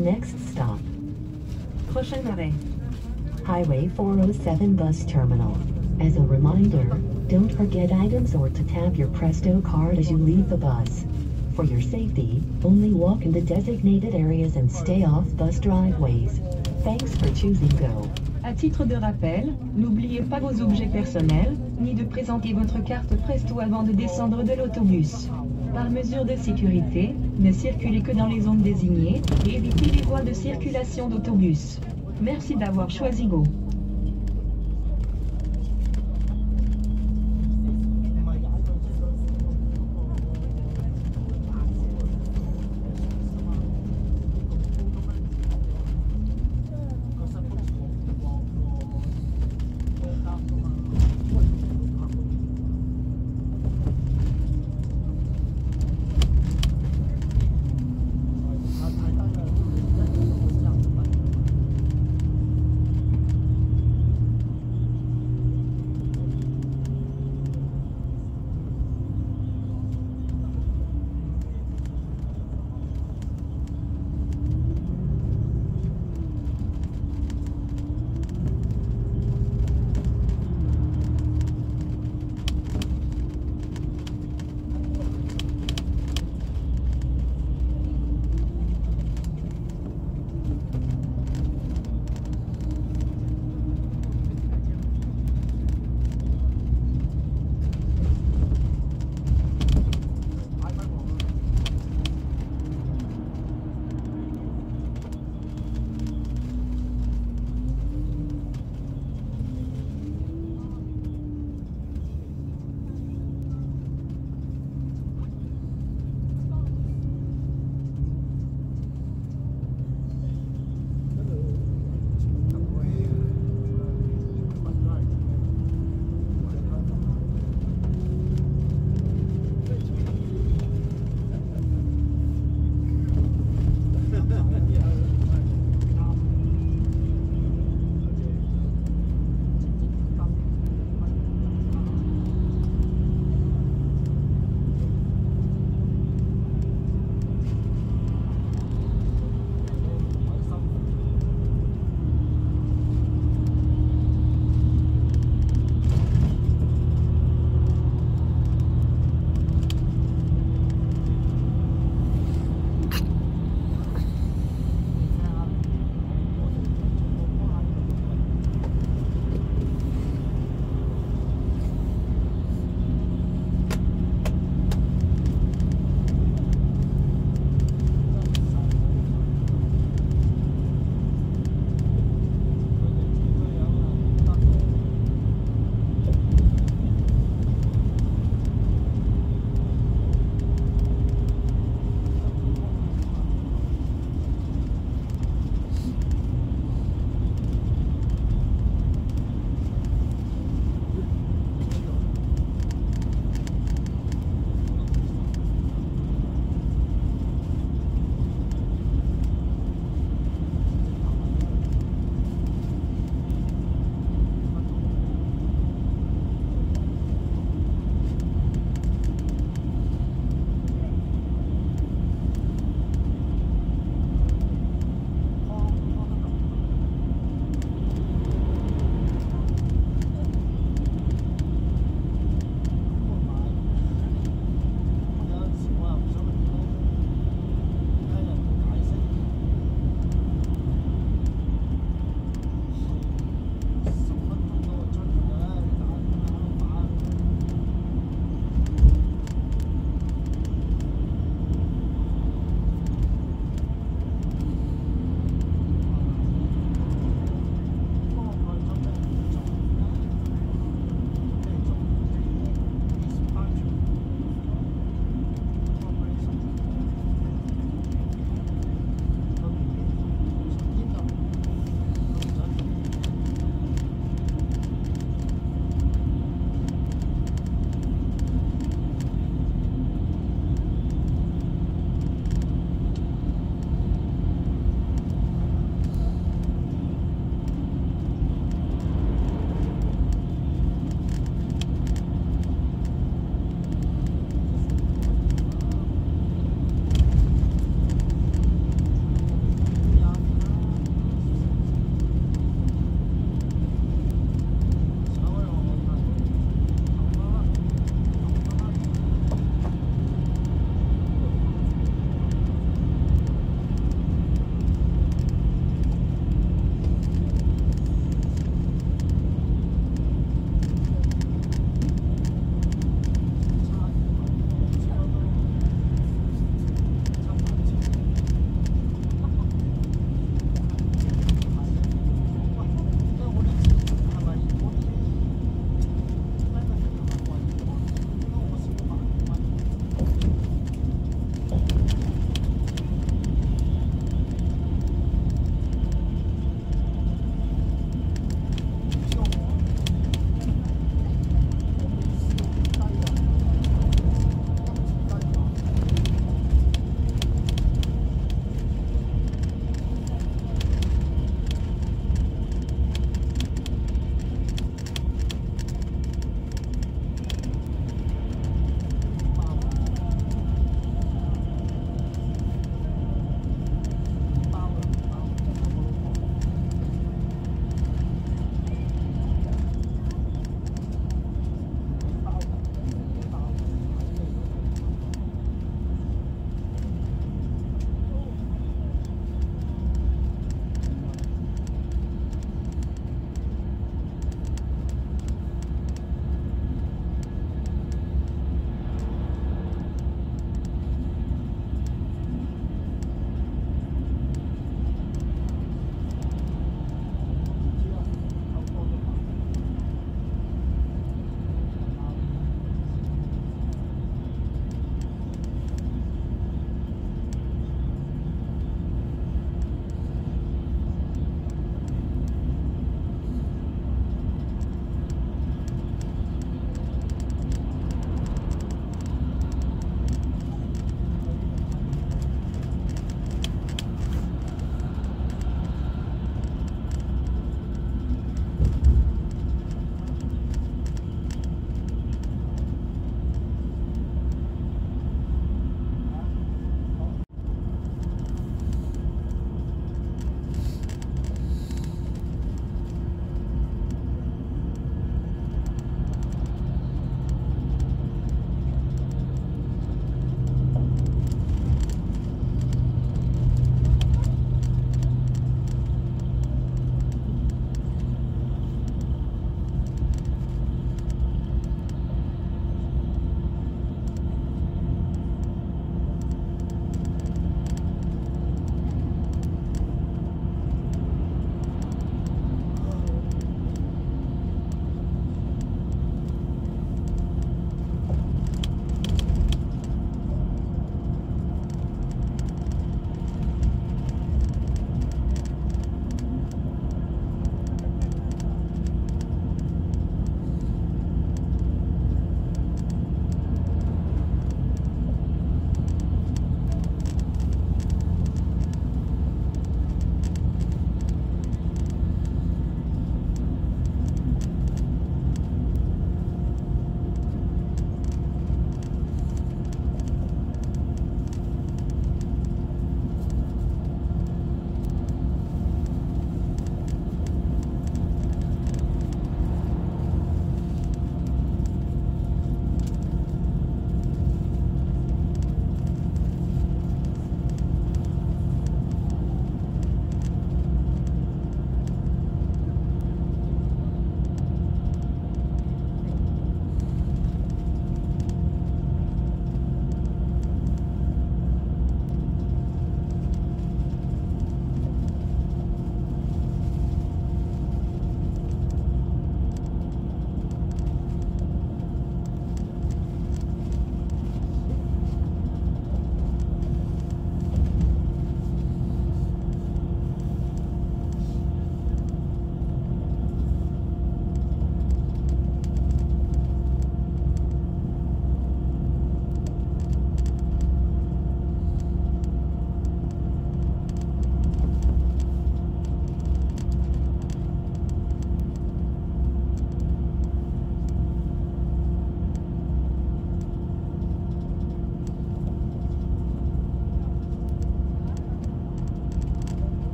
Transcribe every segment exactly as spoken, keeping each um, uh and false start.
Next stop, Prochain arrêt. Highway four oh seven Bus Terminal. As a reminder, don't forget items or to tap your Presto card as you leave the bus. For your safety, only walk in the designated areas and stay off bus driveways. Thanks for choosing Go. À titre de rappel, n'oubliez pas vos objets personnels, ni de présenter votre carte Presto avant de descendre de l'autobus. Par mesure de sécurité, ne circulez que dans les zones désignées et évitez les voies de circulation d'autobus. Merci d'avoir choisi Go.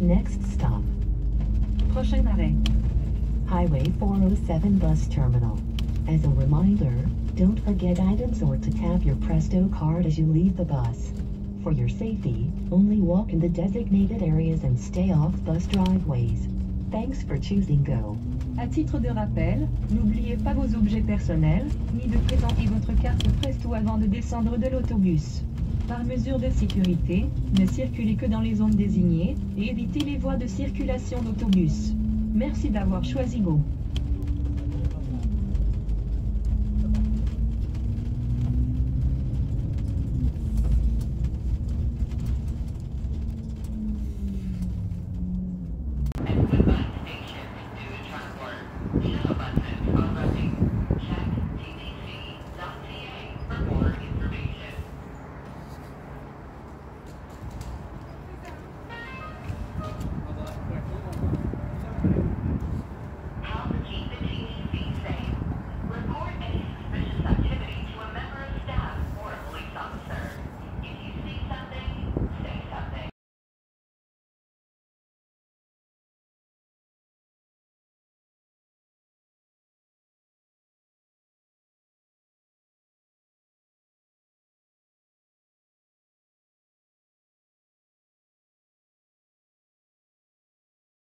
Next stop, Prochain arrêt. Highway four oh seven Bus Terminal. As a reminder, don't forget items or to tap your Presto card as you leave the bus. For your safety, only walk in the designated areas and stay off bus driveways. Thanks for choosing Go. À titre de rappel, n'oubliez pas vos objets personnels, ni de présenter votre carte Presto avant de descendre de l'autobus. Par mesure de sécurité, ne circulez que dans les zones désignées, et évitez les voies de circulation d'autobus. Merci d'avoir choisi Go.